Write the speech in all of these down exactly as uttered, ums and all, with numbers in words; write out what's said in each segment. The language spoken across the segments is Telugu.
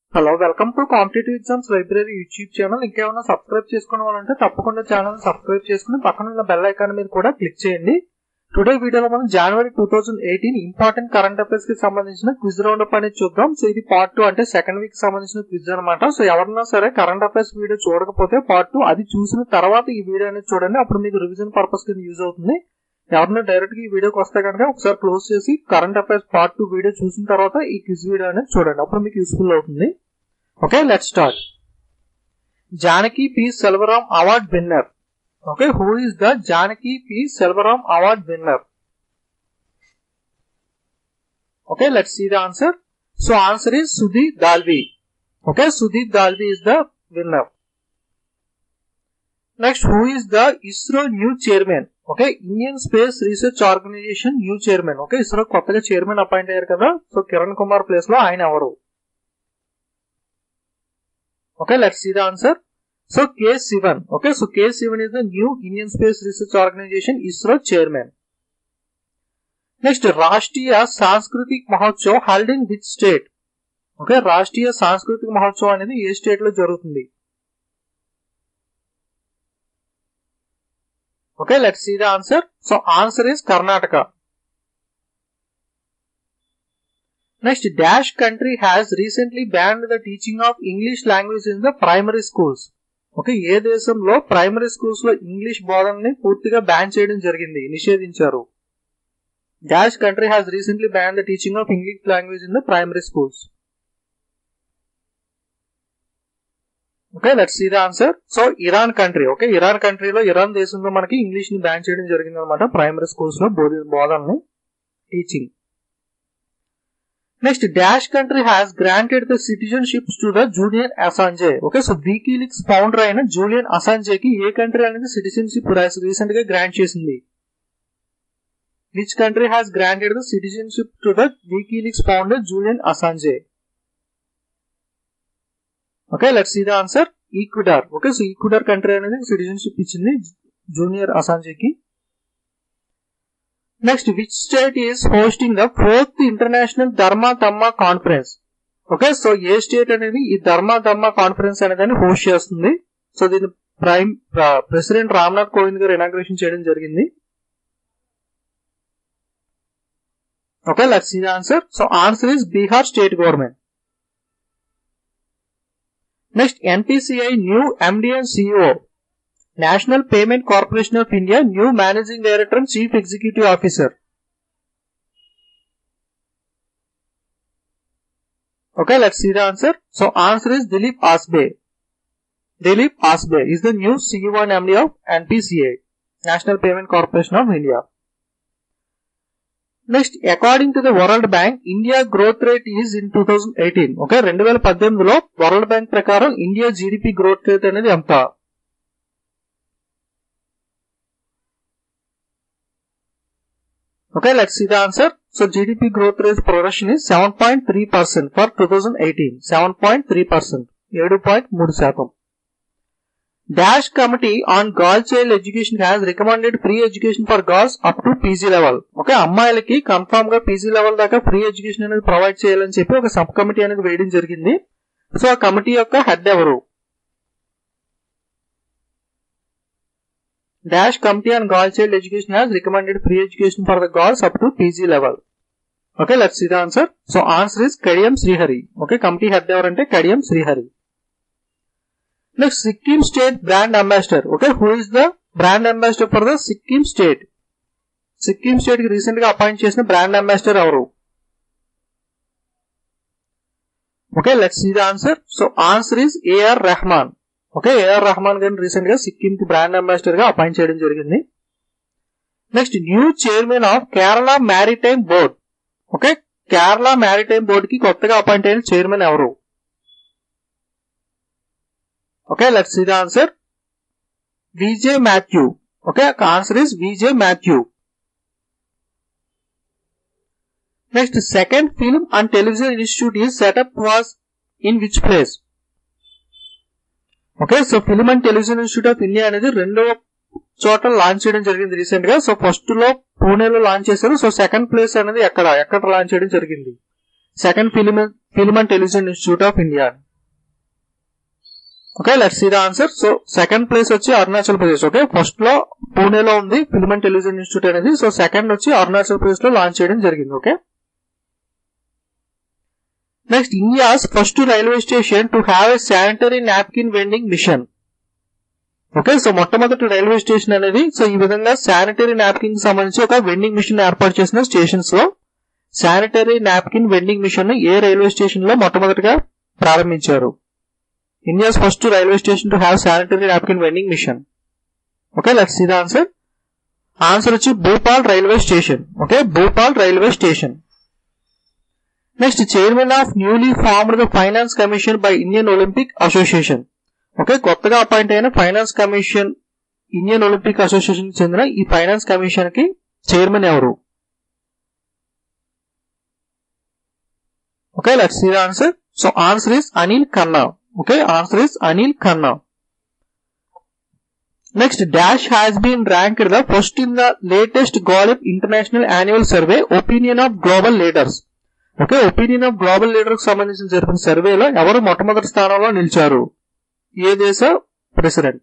Hello welcome to competitive exams library YouTube channel. ఇంకేమైనా సబ్స్క్రైబ్ చేసుకోవాలంటే తప్పకుండా ఛానల్ సబ్స్క్రైబ్ చేసుకుని పక్కన ఉన్న బెల్ ఐకాన్ మీద కూడా క్లిక్ చేయండి. టుడే వీడియోలో మనం జనవరి two thousand eighteen important current affairs కి సంబంధించిన క్విజ్ రౌండ్ అప్ అనేది చూద్దాం. సో ఇది పార్ట్ టూ, అంటే సెకండ్ వీక్ సంబంధించిన క్విజ్ అనమాట. సో ఎవరన్నా సరే కరెంట్ అఫైర్స్ వీడియో చూడకపోతే పార్ట్ టూ అది చూసిన తర్వాత ఈ వీడియో అనేది చూడండి. అప్పుడు మీకు రివిజన్ పర్పస్ కింద యూజ్ అవుతుంది. ఎవరైనా డైరెక్ట్ గా ఈ వీడియోకి వస్తే కనుక ఒకసారి క్లోజ్ చేసి current affairs part two video చూసిన తర్వాత ఈ క్విజ్ వీడియో అనేది చూడండి, అప్పుడు మీకు యూస్ఫుల్ అవుతుంది. Okay, let's start. Janaki P. Selvaram Award winner. Okay, who is the Janaki P. Selvaram Award winner? Okay, let's see the answer. So, answer is Sudeep Dalvi. Okay, Sudeep Dalvi is the winner. Next, who is the ISRO new chairman? Okay, Indian Space Research Organization new chairman. Okay, ISRO kottaga chairman appoint ayyaru kada. So, Kiran Kumar place lo ayana avaru. Okay, let's see the answer. So, K. Sivan. Okay, so K. Sivan is the new Indian Space Research Organization ISRO chairman. Next, Rashtriya Sanskritik Mahotsav held in which state? Okay, Rashtriya Sanskritik Mahotsav అనేది ఏ స్టేట్ లో జరుగుతుంది? Okay, let's see the answer. So, answer is Karnataka. Next, dash country has recently banned the teaching of English language in the primary schools. Okay, ఏ దేశంలో ప్రైమరీ స్కూల్స్ లో ఇంగ్లీష్ బోధనని పూర్తిగా బ్యాన్ చేయడం జరిగింది, నిషేధించారు. dash country has recently banned the teaching of English language in the primary schools. Okay, let's see the answer. So, Iran country. Okay, Iran country లో ఇరాన్ దేశంలో మనకి ఇంగ్లీష్ ని బ్యాన్ చేయడం జరిగింది అనమాట, ప్రైమరీ స్కూల్స్ లో బోధనని teaching. Next, dash country has granted the citizenships to the Julian Assange. Okay, so WikiLeaks founder అయిన Julian Assange కి ఏ కంట్రీ అనేది సిటిజన్షిప్ రీసెంట్ గా గ్రాంట్ చేసింది? Which country has granted the citizenship to the WikiLeaks founder Julian Assange? Okay, let's see the answer. Ecuador. Okay, so Ecuador country అనేది సిటిజన్షిప్ ఇచ్చింది జూనియర్ అసాంజే కి. Next, which state is hosting the fourth international Dharma Dhamma conference? Okay, so ఏ స్టేట్ అనేది ఈ ధర్మా ధమ్మ కాన్ఫరెన్స్ అనేది హోస్ట్ చేస్తుంది? సో దీన్ని prime president Ramnath Kovind garu inauguration చేయడం జరిగింది. Okay, let's see the answer. So answer is Bihar state government. Next, N P C I new M D and C E O. National Payment Corporation of India new Managing Director and Chief Executive Officer. Okay, let's see the answer. So, answer is Dilip Asbe. Dilip Asbe is the new C E O and M D of N P C I, National Payment Corporation of India. Next, according to the World Bank, India growth rate is in two thousand eighteen. Okay, రెండు వేల పద్దెనిమిదిలో World Bank ప్రకారం India G D P growth rate అనేది ఎంత? Okay, let's see the answer. So, G D P growth rate projection is seven point three percent for two thousand eighteen. seven point three percent. seven point three శాతం. Dash Committee on Girl Child Education has recommended free education for girls up to P G level. Okay, అమ్మాయిలకి కన్ఫర్మ్ గా P G level దాకా ఫ్రీ ఎడ్యుకేషన్ అనేది ప్రొవైడ్ చేయాలని చెప్పి ఒక సబ్ కమిటీ అనేది వేయడం జరిగింది. సో, ఆ కమిటీ యొక్క హెడ్ ఎవరు? Dash Committee on Girl Child Education has recommended free education for the girls up to P G level. Okay, let's see the answer. So, answer is Kadiyam Srihari. Okay, committee head evarante Kadiyam Srihari. Next, Sikkim State Brand Ambassador. Okay, who is the brand ambassador for the Sikkim State? Sikkim State ki recent ga appoint chesina brand ambassador avaru? Okay, let's see the answer. So, answer is A R Rahman. Okay, A R Rahman గారిని రీసెంట్ గా సిక్కిం కి బ్రాండ్ అంబాసిడర్ గా అపాయింట్ చేయడం జరిగింది. Next, new chairman of Kerala maritime board. Okay, Kerala maritime board కి కొత్తగా అపాయింట్ అయిన చైర్మన్ ఎవరు? Okay, let's see the answer. V J Mathew. Okay, answer is V J Mathew. Next, second film and television institute is setup was in which place? Okay, so film and television institute of India అనేది రెండవ చోట లాంచ్ చేయడం జరిగింది రీసెంట్ గా. సో ఫస్ట్ లో పూణేలో లాంచ్ చేశారు. సో సెకండ్ ప్లేస్ అనేది ఎక్కడ ఎక్కడ లాంచ్ చేయడం జరిగింది? Second film Film and Television Institute of India. Okay, let's see the answer. So second place వచ్చి అరుణాచల్ ప్రదేశ్. ఓకే, ఫస్ట్ లో పూణేలో ఉంది ఫిల్మ్ అండ్ టెలివిజన్ ఇన్స్టిట్యూట్ అనేది. సో సెకండ్ వచ్చి అరుణాచల్ ప్రదేశ్ లో లాంచ్ చేయడం జరిగింది. Okay, next India's first railway station to have a sanitary napkin vending machine. Okay, so మొట్టమొదటి రైల్వే స్టేషన్ అనేది సో ఈ విధంగా శానిటరీ నాప్కిన్ కి సంబంధించి ఒక వెండింగ్ మిషన్ ఏర్పాటు చేసిన స్టేషన్స్ లో శానిటరీ నాప్కిన్ వెండింగ్ మిషన్ ఏ రైల్వే స్టేషన్ లో మొట్టమొదటిగా ప్రారంభించారు? India's first railway station to have sanitary napkin vending mission. Okay, let's see the answer. Answer is Bhopal railway station. Okay, Bhopal railway station. Next, chairman of newly formed the finance commission by Indian Olympic Association. Okay, కొత్తగా అపాయింట్ అయిన finance commission Indian Olympic association చెందిన ఈ ఫైనాన్స్ కమిషన్ కి చైర్మన్ ఎవరు? Okay, let's see the answer. So answer is Anil Khanna. Okay, answer is Anil Khanna. Next, Dash has been ranked the first in the latest Gallup International Annual Survey Opinion of Global Leaders. Okay, Opinion of Global Leaders సంబంధించిన జరిపిన సర్వేలో ఎవరు మొట్టమొదటి స్థానంలో నిలిచారు? ఏ దేశ president?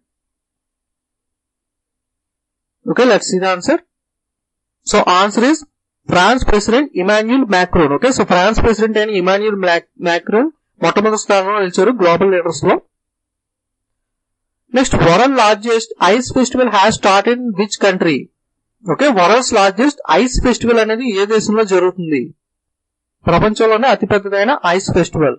Okay, let's see the answer. So answer is France President Emmanuel Macron. Okay, so France President అయిన Emmanuel Macron మొట్టమొదటి స్థానంలో నిలిచారు గ్లోబల్ లీడర్స్ లో. Next, world largest ice festival has started in which country? Okay, world's largest ice festival అనేది ఏ దేశంలో జరుగుతుంది? ప్రపంచంలోనే అతిపెద్దదైన ice festival.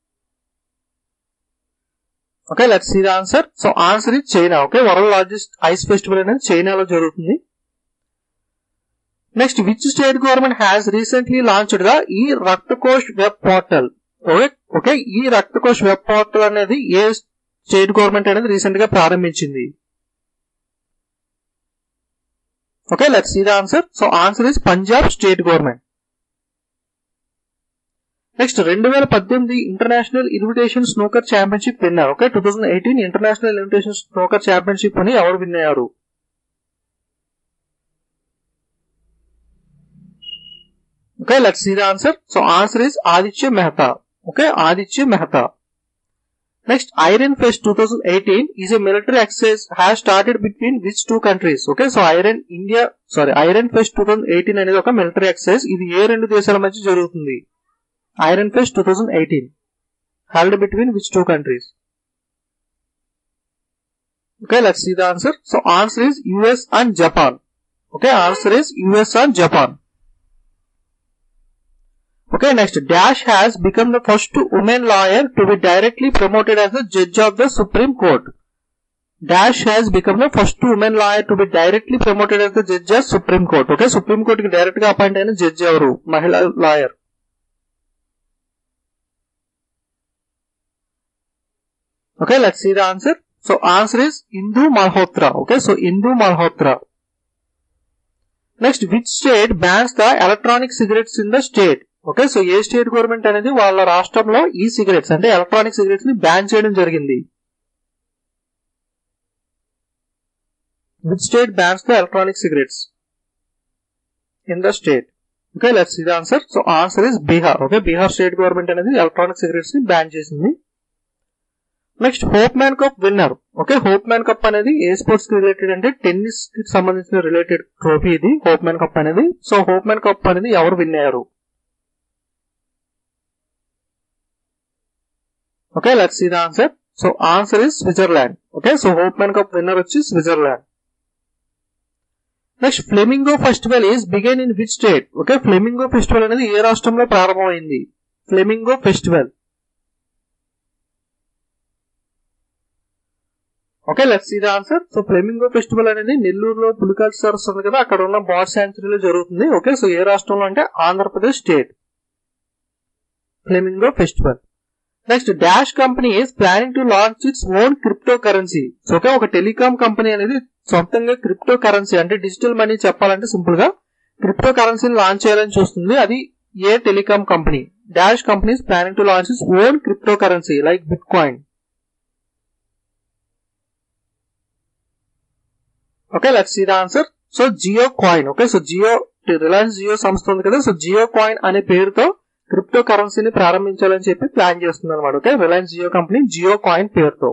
Okay, let's see the answer. So answer is China. Okay, world largest ice festival అనేది చైనాలో జరుగుతుంది. Next, which state government has recently launched the e Raktkosh web portal? Okay okay ఈ రక్తకోష్ వెబ్ పోర్టల్ అనేది ఏ స్టేట్ గవర్నమెంట్ అనేది రీసెంట్ గా ప్రారంభించింది? Okay, let's see the answer. So answer is Punjab state government. Next, రెండు వేల పద్దెనిమిది international invitation snooker championship winner. Okay, two thousand eighteen international invitation snooker championship అని ఎవరు విన్ అయ్యారు? Okay, let's see the answer. So answer is Aditya Mehta. Okay, Aditya Mehta. Next, Iron Fest twenty eighteen is a military exercise has started between which two countries? Okay, so Iron India, sorry, Iron Fest twenty eighteen అనేది ఒక military exercise. ఇది ఏ రెండు దేశాల మధ్య జరుగుతుంది? Iron Fest twenty eighteen held between which two countries? Okay, let's see the answer. So answer is U S and Japan. Okay, answer is U S and Japan. Okay, next, Dash has become the first woman lawyer to be directly promoted as the judge of the Supreme Court. Dash has become the first woman lawyer to be directly promoted as the judge of Supreme Court. Okay, Supreme Court ki direct ga appoint ayina judge evaru? Mahila lawyer. Okay, let's see the answer. So answer is Indu Malhotra. Okay, so Indu Malhotra. Next, which state bans the electronic cigarettes in the state? Okay, so ఏ స్టేట్ గవర్నమెంట్ అనేది వాళ్ళ రాష్ట్రంలో ఈ సిగరెట్స్ అంటే ఎలక్ట్రానిక్ సిగరెట్స్ ని బ్యాన్ చేయడం జరిగింది? Which state bans the electronic cigarettes in the state? Okay, let's see the answer. So answer is Bihar. Okay, Bihar state government అనేది ఎలక్ట్రానిక్ సిగరెట్స్ ని బ్యాన్ చేసింది. Next, Hopman cup winner. Okay, Hopman cup అనేది ఏ స్పోర్ట్స్ కి రిలేటెడ్ అంటే టెన్నిస్ కి సంబంధించిన రిలేటెడ్ ట్రోఫీ ఇది హోప్ మ్యాన్ కప్ అనేది. సో హోప్ మ్యాన్ కప్ అనేది ఎవరు విన్ అయ్యారు? Okay, let's see the answer. So answer is Switzerland. Okay, so Hope Man Cup winner is Switzerland. Next, Flamingo Festival is began in which state? Okay, Flamingo Festival అనేది ఏ రాష్ట్రంలో ప్రారంభమైంది? Flamingo Festival. Okay, let's see the answer. So Flamingo Festival అనేది నెల్లూరులో పులికాట్ సరస్సు ఉంది కదా, అక్కడ ఉన్న బర్డ్ శాంచురీలో జరుగుతుంది. ఓకే, సో ఏ రాష్ట్రంలో అంటే Andhra Pradesh state. Flamingo Festival. Next, dash company is planning to launch its own cryptocurrency. So okay, ఒక టెలికాం కంపెనీ అనేది సొంతంగా క్రిప్టో కరెన్సీ అంటే డిజిటల్ మనీ చెప్పాలంటే సింపుల్ గా క్రిప్టో కరెన్సీని లాంచ్ చేయాలని చూస్తుంది. అది ఏ telecom company? Dash company is planning to launch its own cryptocurrency like bitcoin. Okay, let's see the answer. So Jio coin. Okay, so Jio Reliance Jio సంస్థ ఉంది కదా, సో జియో కాయిన్ అనే పేరుతో క్రిప్టో కరెన్సీని ప్రారంభించాలని చెప్పి ప్లాన్ చేస్తుంది అనమాట. Okay, Reliance Jio company Jio coin పేరుతో.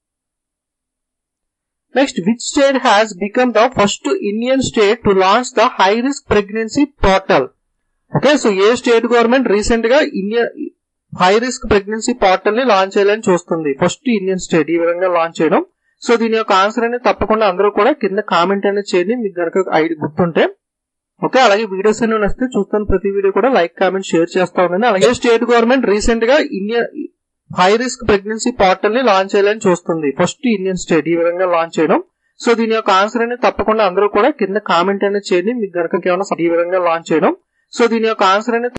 Next, which state has become the first Indian state to launch the high risk pregnancy portal. Okay, so ఏ స్టేట్ గవర్నమెంట్ రీసెంట్ గా India high risk pregnancy portal ని లాంచ్ చేయాలని చూస్తుంది? ఫస్ట్ ఇండియన్ స్టేట్ ఈ విధంగా లాంచ్ చేయడం. సో దీని యొక్క ఆన్సర్ అనేది తప్పకుండా అందరూ కూడా కింద కామెంట్ అనేది చేయండి మీకు కనుక ఐడి గుర్తుంటే. ఓకే, అలాగే వీడియోస్ అన్ని నచ్చితే చూస్తాను ప్రతి వీడియో కూడా లైక్ కామెంట్ షేర్ చేస్తా ఉండండి. అలాగే స్టేట్ గవర్నమెంట్ రీసెంట్ గా India high risk pregnancy portal ని లాంచ్ చేయాలని చూస్తుంది? ఫస్ట్ ఇండియన్ స్టేట్ ఈ విధంగా లాంచ్ చేయడం. సో దీని యొక్క ఆన్సర్ అనేది తప్పకుండా అందరూ కూడా కింద కామెంట్ అనేది చేయండి మీకు కనుక ఏమైనా ఈ విధంగా లాంచ్ చేయడం. సో దీని యొక్క ఆన్సర్ అనేది